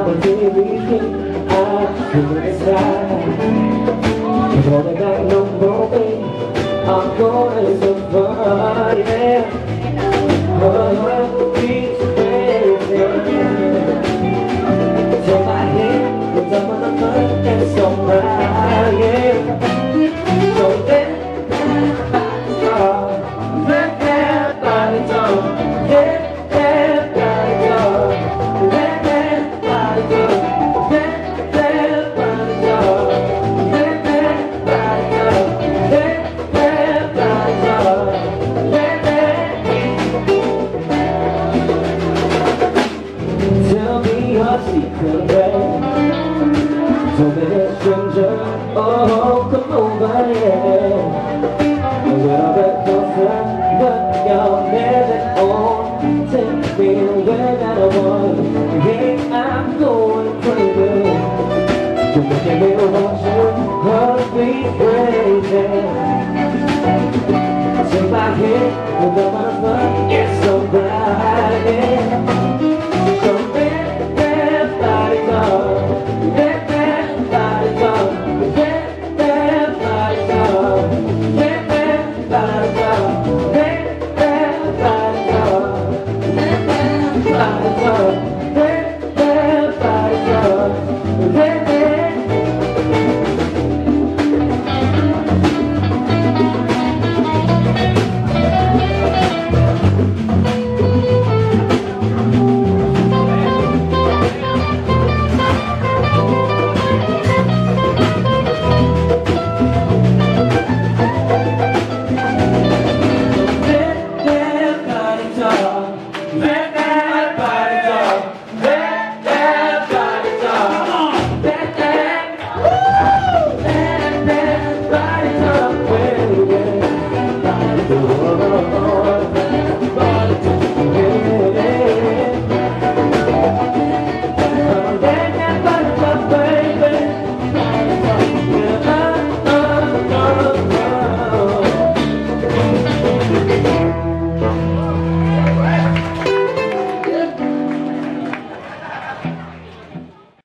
until we get out to the side. Cause all the night no more, babe, I'm gonna survive, yeah. Oh, it's crazy. Take my hand, put up on the front, and it's alright, yeah. So let that body talk, let that body talk, let that body talk, let that body talk, let that body talk, let that body talk, let that. Tell me your secret, babe. Don't be a stranger. Oh, come over, yeah. A little bit closer, but you're never on. Take me where that I want. Yeah, I'm going crazy. You're making me want you, heartbeat crazy. Take my hand,